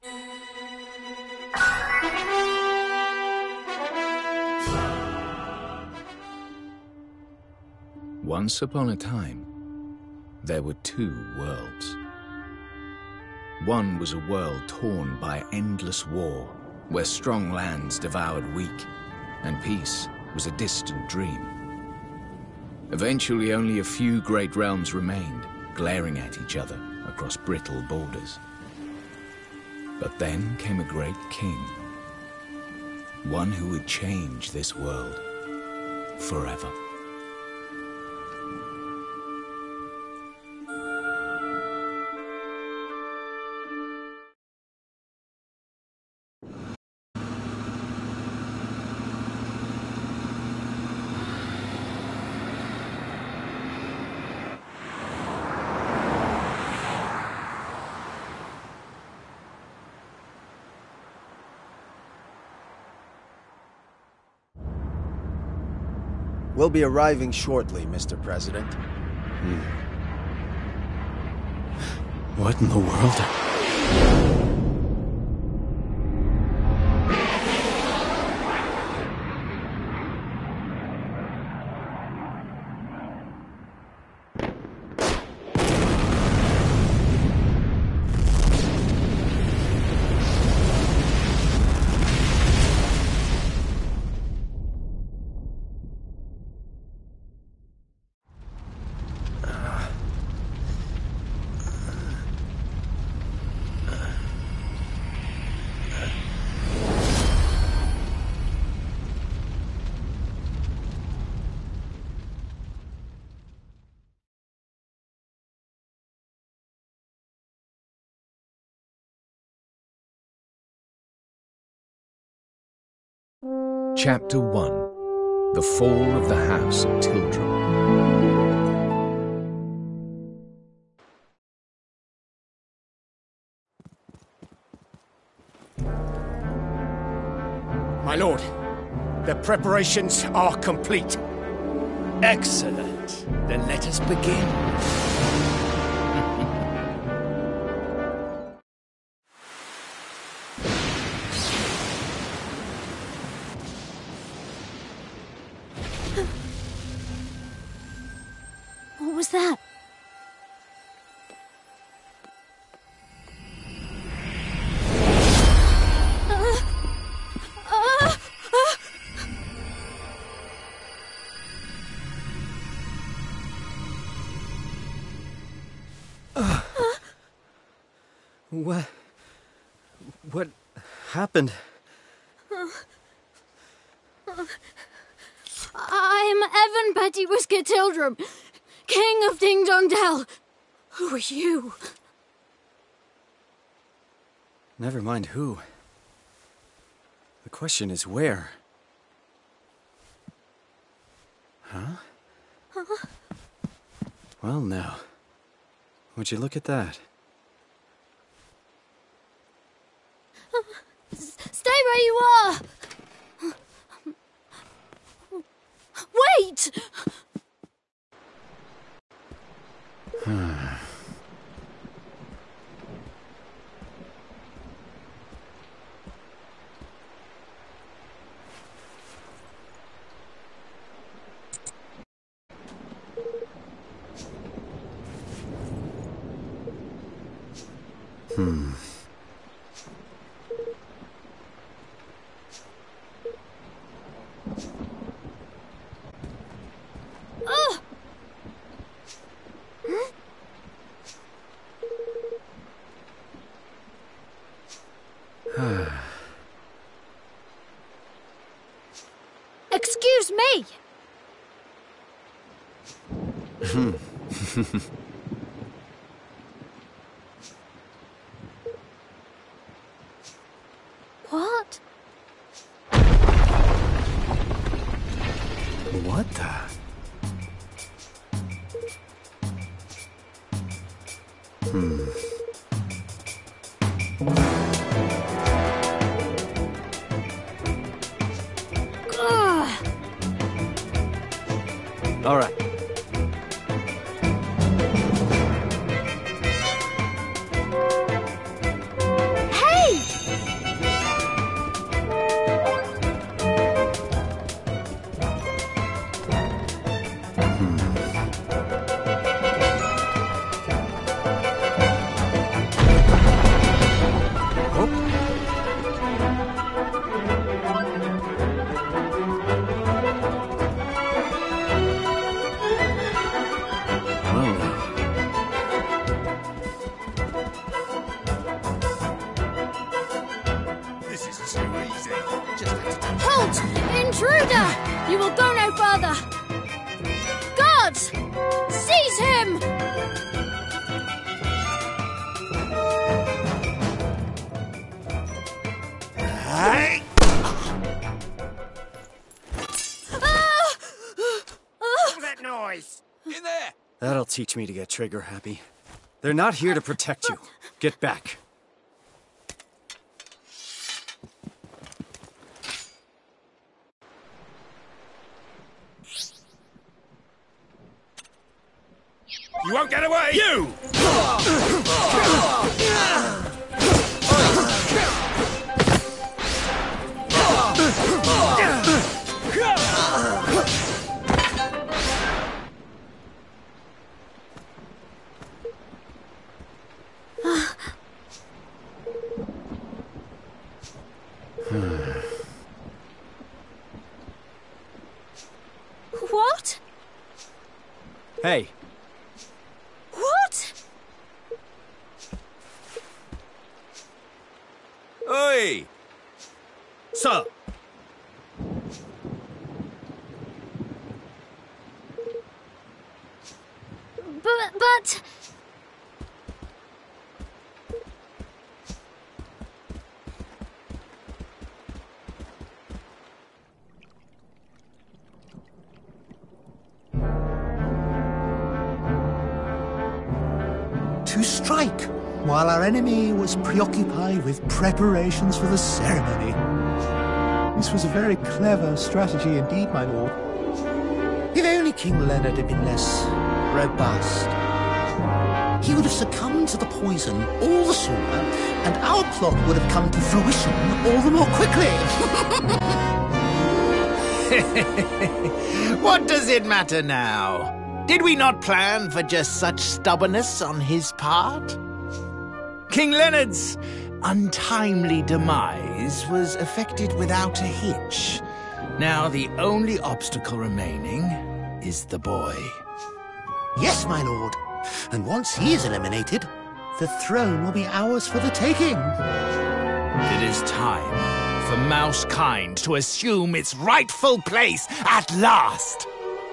Once upon a time, there were two worlds. One was a world torn by endless war, where strong lands devoured weak, and peace was a distant dream. Eventually, only a few great realms remained, glaring at each other across brittle borders. But then came a great king, one who would change this world forever. We'll be arriving shortly, Mr. President. What in the world? Chapter 1: The Fall of the House of Tildrum. My lord, the preparations are complete. Excellent. Then let us begin. What was that? What happened? I'm Evan Petty Whisker Tildrum, King of Ding Dong Dell. Who are you? Never mind who. The question is where? Huh? Well, now. Would you look at that? Stay where you are! Wait! Excuse me! What? What the? All right. Hey! Halt! Intruder! You will go no further! Guards! Seize him! What's that noise? In there! That'll teach me to get trigger happy. They're not here to protect you. Get back. You won't get away! You! What? Hey, What? Oi! sir. But... To strike, while our enemy was preoccupied with preparations for the ceremony. This was a very clever strategy indeed, my lord. If only King Leonard had been less robust, he would have succumbed to the poison all the sooner, and our plot would have come to fruition all the more quickly. What does it matter now? Did we not plan for just such stubbornness on his part? King Leonard's untimely demise was effected without a hitch. Now the only obstacle remaining is the boy. Yes, my lord. And once he is eliminated, the throne will be ours for the taking. It is time for Mousekind to assume its rightful place at last.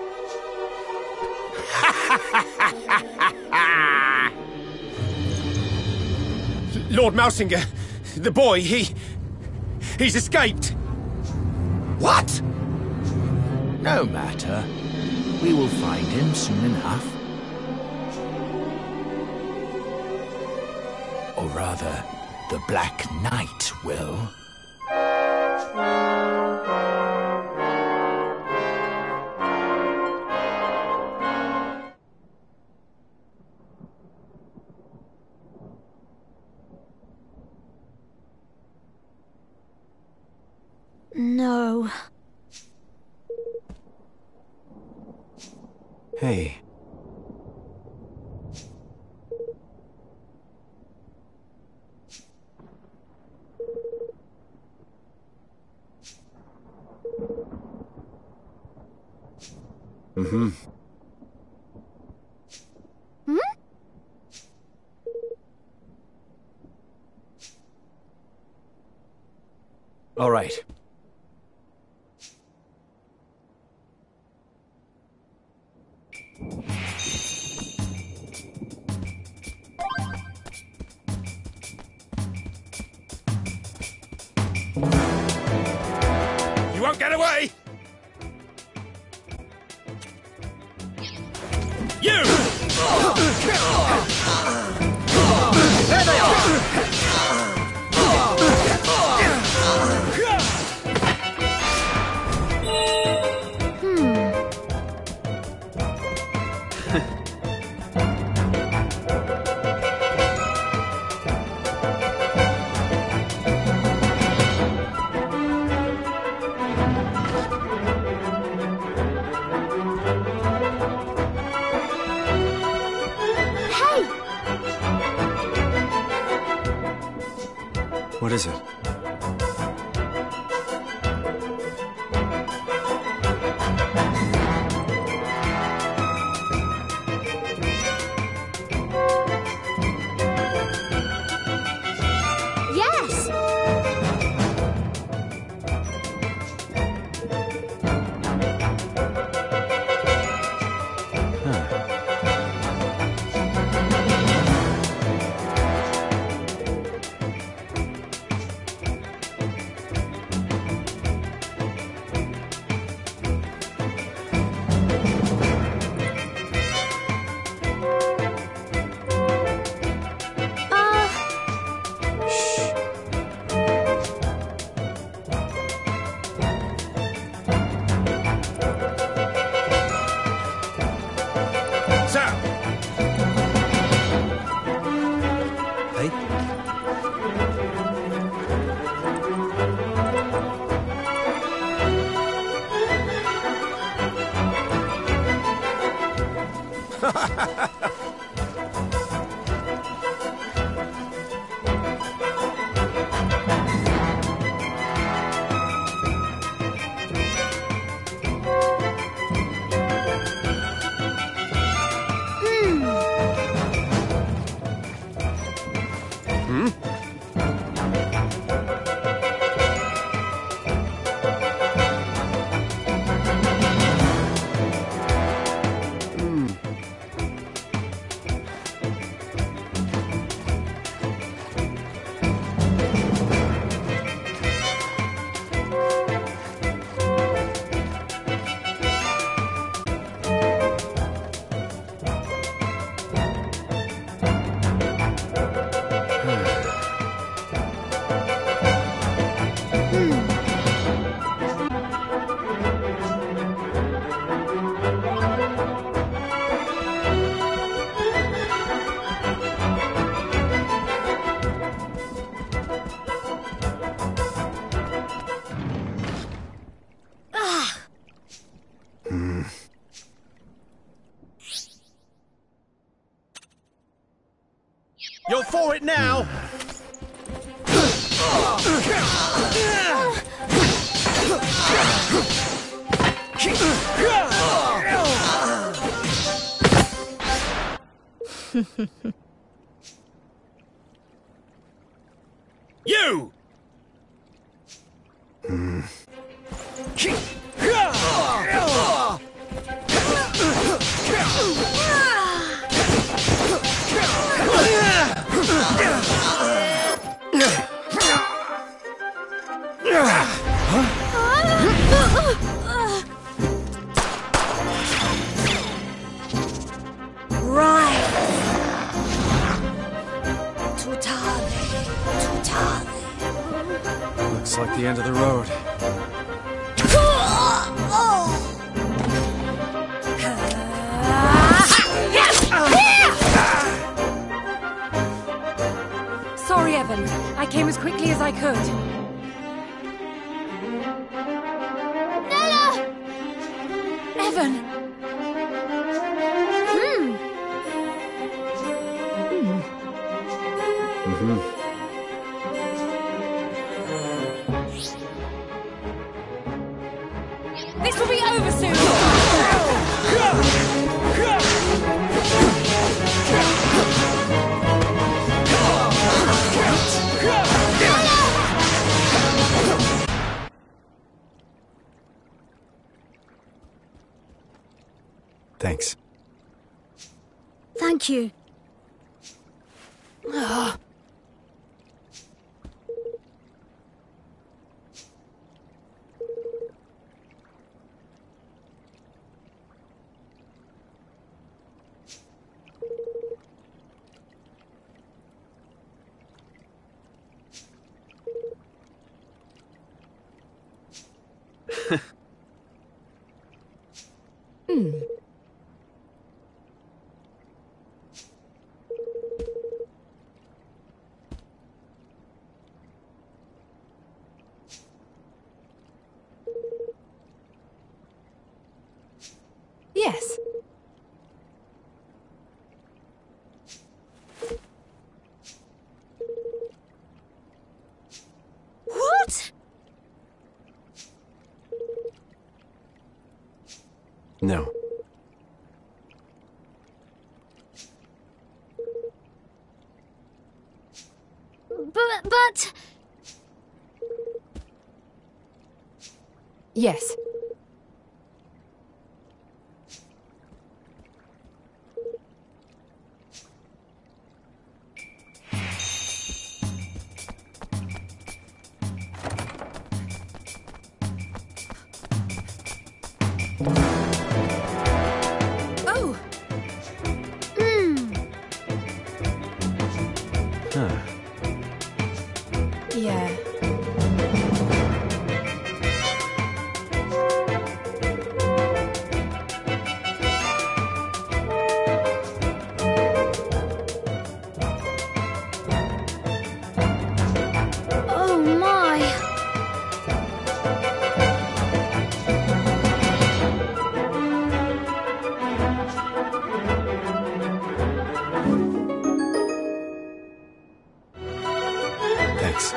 Lord Mousinger, the boy, he's escaped. What? No matter. We will find him soon enough. Or rather, the Black Knight will. No. Hey. Mm-hmm. Hmm? All right. You won't get away! You! There they are! What is it? Yes! for it now! You! Looks like the end of the road. Sorry, Evan. I came as quickly as I could. Nella! Evan! This will be over soon! Thanks. Thank you. Yes. What? No. But... Yes. Oh! Huh. Yeah. Oh my! Thanks.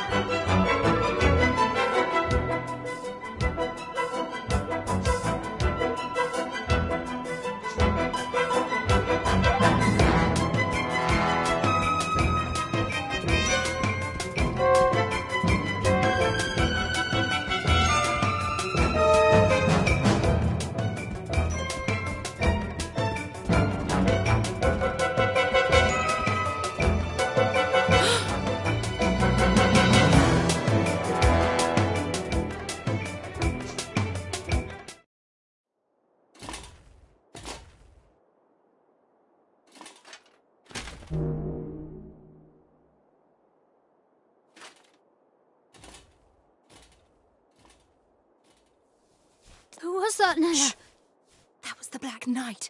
Who was that, Nella? That was the Black Knight.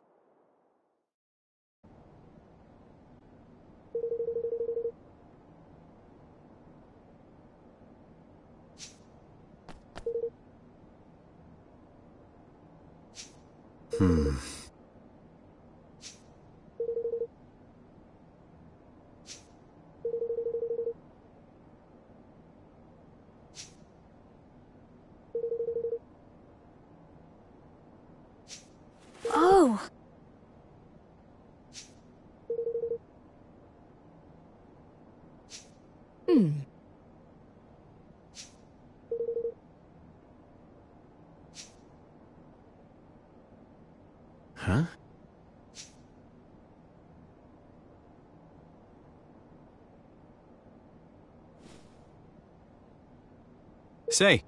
Say.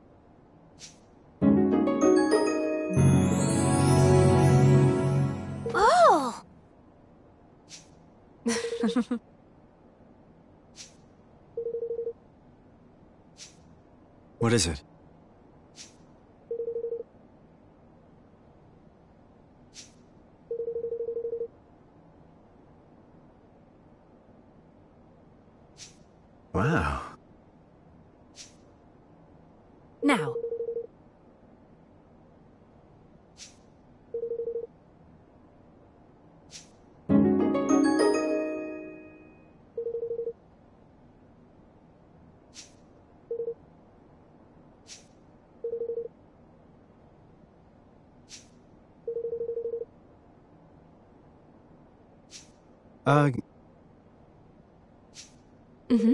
Oh! What is it? Wow. Now. Mm-hmm.